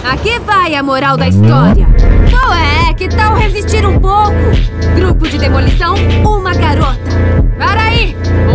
Aqui vai a moral da história. Qual é? Que tal resistir um pouco? Grupo de demolição, uma garota. Para aí!